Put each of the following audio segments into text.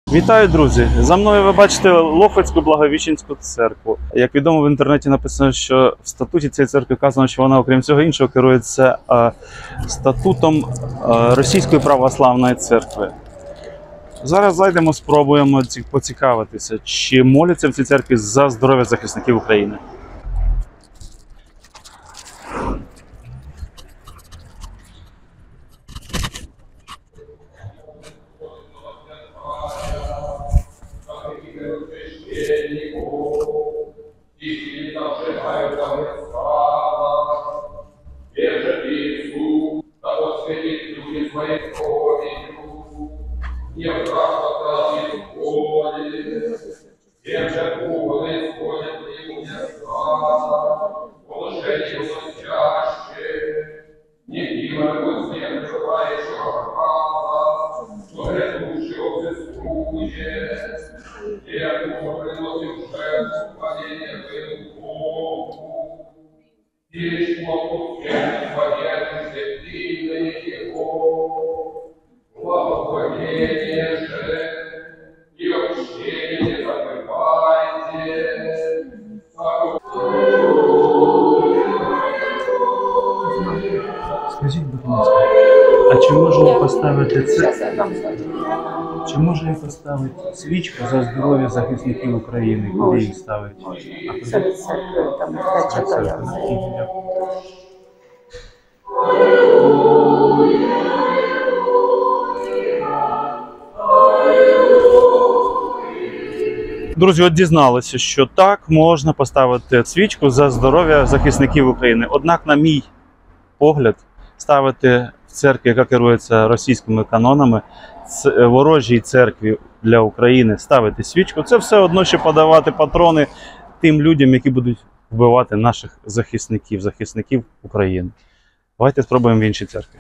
Вітаю, друзі! За мною ви бачите Лохвицьку Благовіщенську церкву. Як відомо, в інтернеті написано, що в статуті цієї церкви вказано, що вона, окрім всього іншого, керується статутом Російської православної церкви. Зараз зайдемо, спробуємо поцікавитися, чи моляться в цій церкві за здоров'я захисників України. Скажіть, будь ласка, а чи можу я поставити це? Чи можу я поставити свічку за здоров'я захисників України? Куди їх ставить? Це від церкви, там здача. Друзі, от дізналися, що так, можна поставити свічку за здоров'я захисників України. Однак, на мій погляд, ставити в церкві, яка керується російськими канонами, ворожій церкві для України, ставити свічку, це все одно, що подавати патрони тим людям, які будуть вбивати наших захисників України. Давайте спробуємо в іншій церкві.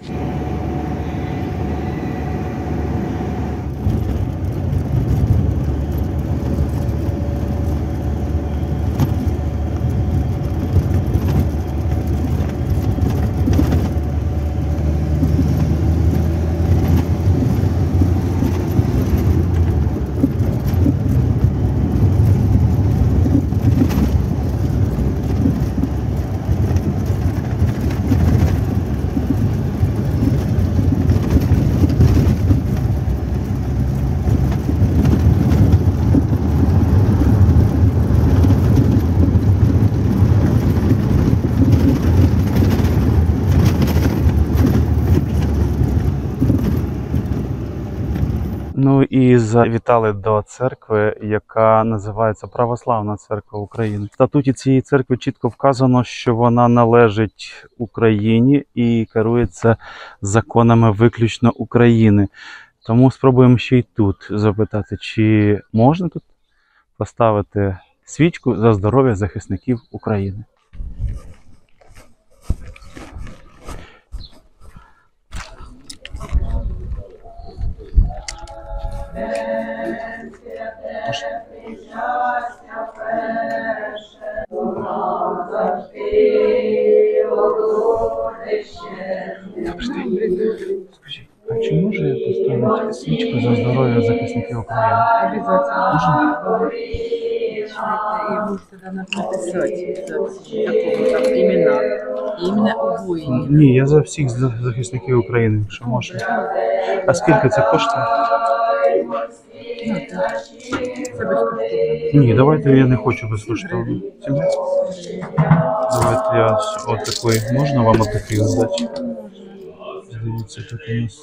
Ну і завітали до церкви, яка називається Православна Церква України. В статуті цієї церкви чітко вказано, що вона належить Україні і керується законами виключно України. Тому спробуємо ще й тут запитати, чи можна тут поставити свічку за здоров'я захисників України. Скажи, а чи можу я поставити свічку за здоров'я захисників України? Обязательно. Можна? И можете написать такого там імена. Іменно у воїнів. Ні, я за всіх захисників України, якщо можна. А скільки це коштує? Це безкоштовно. Ні, давайте я не хочу безкоштовно. Давайте я отакий. Можна вам отакий здати? Дивіться, тут у нас.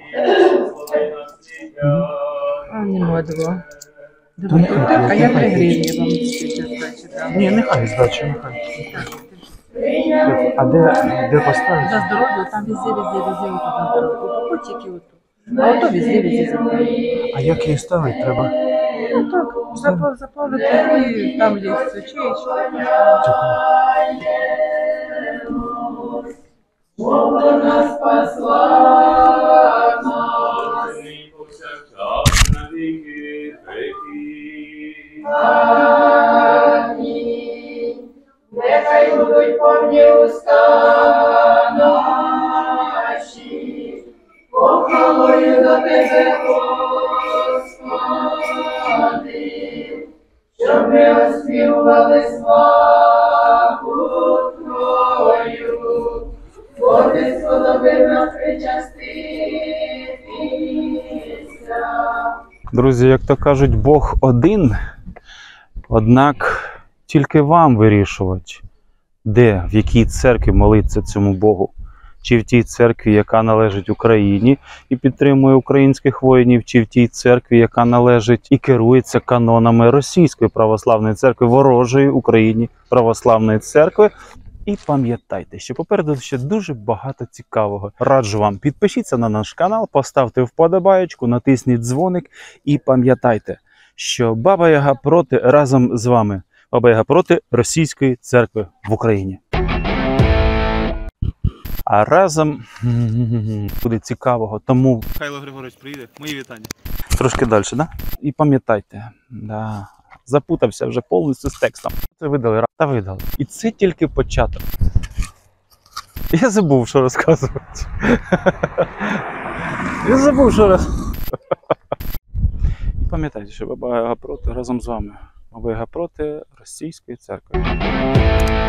А нема два. А я 3 гривні вам здачі дам. Ні, нехай здача, нехай. А де поставити? За здоров'я, там везде, отут за здоров'я. Ось тільки отут. А ото везде за здоров'я. А як її ставити треба? Ну так, заплавити і там є свічей. Вона спасла нас, на віки веки. Амінь. Нехай будуть повні уста наші, похвалою до тебе, Господи. ми оспівували славу Твою, бо ти сподобив нас причаститися. Друзі, як то кажуть, Бог один, однак тільки вам вирішувати, де, в якій церкві молитися цьому Богу. Чи в тій церкві, яка належить Україні і підтримує українських воїнів, чи в тій церкві, яка належить і керується канонами Російської православної церкви, ворожої Україні православної церкви. І пам'ятайте, що попереду ще дуже багато цікавого. Раджу вам, підпишіться на наш канал, поставте вподобаєчку, натисніть дзвоник і пам'ятайте, що Баба Яга проти разом з вами. Баба Яга проти Російської церкви в Україні. А разом буде цікавого, тому... Михайло Григорович приїде, мої вітання. Трошки далі, да? І пам'ятайте, да, запутався вже повністю з текстом. Це видали, та видали. І це тільки початок. Я забув, що розказувати. Я забув, що розказувати. І пам'ятайте, що Баба Яга проти разом з вами. Баба Яга проти Російської церкви.